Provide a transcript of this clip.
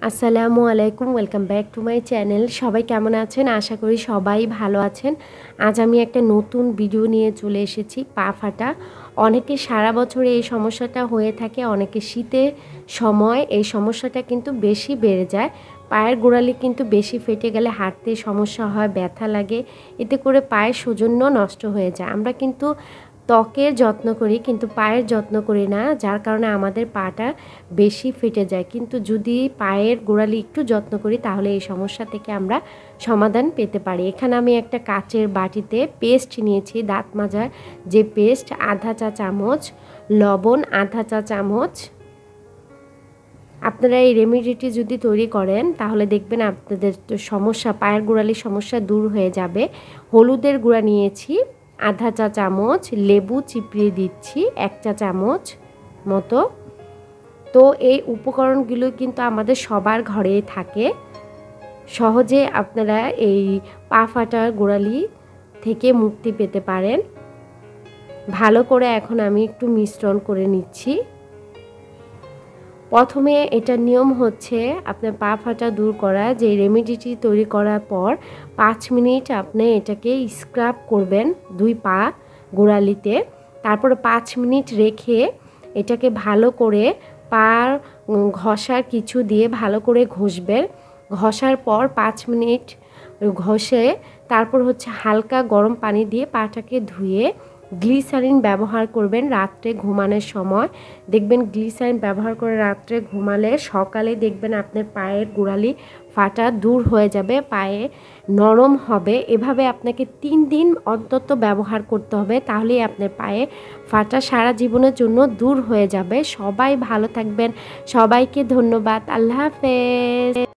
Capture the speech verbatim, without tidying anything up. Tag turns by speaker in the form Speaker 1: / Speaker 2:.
Speaker 1: আসসালামু আলাইকুম, welcome back to my channel. সবাই কেমন আছেন? আশা করি সবাই ভালো আছেন। আজ আমি একটা নতুন ভিডিও নিয়ে চলে এসেছি। পা ফাটা, অনেকে সারা বছরে এই সমস্যাটা হয়ে থাকে, অনেকে শীতের সময় এই সমস্যাটা কিন্তু বেশি বেড়ে যায়। পায়ের গোড়ালি কিন্তু বেশি ফেটে গেলে হাঁটতে সমস্যা হয়, ব্যথা লাগে, এতে করে পায়ের সৌজন্য নষ্ট হয়ে যায়। আমরা কিন্তু ত্বকের যত্ন করি কিন্তু পায়ের যত্ন করি না, যার কারণে আমাদের পাটা বেশি ফেটে যায়। কিন্তু যদি পায়ের গোড়ালি একটু যত্ন করি তাহলে এই সমস্যা থেকে আমরা সমাধান পেতে পারি। এখানে আমি একটা কাচের বাটিতে পেস্ট নিয়েছি, দাঁত মাজার যে পেস্ট, আধা চা চামচ, লবণ আধা চা চামচ। আপনারা এই রেমেডিটি যদি তৈরি করেন তাহলে দেখবেন আপনাদের সমস্যা, পায়ের গোড়ালির সমস্যা দূর হয়ে যাবে। হলুদের গুঁড়া নিয়েছি আধা চা চামচ, লেবু চিপড়িয়ে দিচ্ছি এক চা চামচ মতো। তো এই উপকরণগুলো কিন্তু আমাদের সবার ঘরেই থাকে, সহজে আপনারা এই পা ফাটার গোড়ালি থেকে মুক্তি পেতে পারেন। ভালো করে এখন আমি একটু মিশ্রণ করে নিচ্ছি। প্রথমে এটার নিয়ম হচ্ছে আপনার পা ফাটা দূর করা, যে রেমেডিটি তৈরি করার পর পাঁচ মিনিট আপনি এটাকে স্ক্রাব করবেন দুই পা গোড়ালিতে। তারপরে পাঁচ মিনিট রেখে এটাকে ভালো করে পা ঘষার কিছু দিয়ে ভালো করে ঘষবেন। ঘষার পর পাঁচ মিনিট ঘষে তারপর হচ্ছে হালকা গরম পানি দিয়ে পাটাকে ধুয়ে গ্লিসারিন ব্যবহার করবেন রাত্রে ঘুমানোর সময়। দেখবেন গ্লিসারিন ব্যবহার করে রাত্রে ঘুমালে সকালে দেখবেন আপনার পায়ের গোড়ালি ফাটা দূর হয়ে যাবে, পায়ে নরম হবে। এভাবে আপনাকে তিন দিন অন্তত ব্যবহার করতে হবে, তাহলেই আপনার পায়ে ফাটা সারা জীবনের জন্য দূর হয়ে যাবে। সবাই ভালো থাকবেন, সবাইকে ধন্যবাদ, আল্লাহ হাফেজ।